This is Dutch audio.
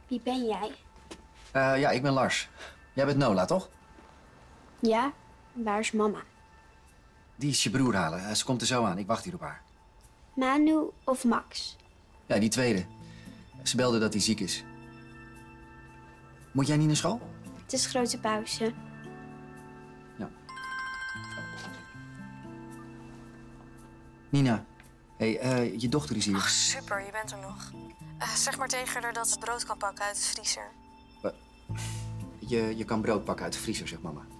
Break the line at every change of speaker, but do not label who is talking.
Wie ben jij?
Ja, ik ben Lars. Jij bent Nola, toch?
Ja, waar is mama?
Die is je broer halen. Ze komt er zo aan. Ik wacht hier op haar.
Manu of Max?
Ja, die tweede. Ze belde dat hij ziek is. Moet jij niet naar school?
Het is grote pauze.
Ja. Nina, hey, je dochter is hier.
Ach, super, je bent er nog. Zeg maar tegen haar dat ze brood kan pakken uit de vriezer.
Je kan brood pakken uit de vriezer, zegt mama.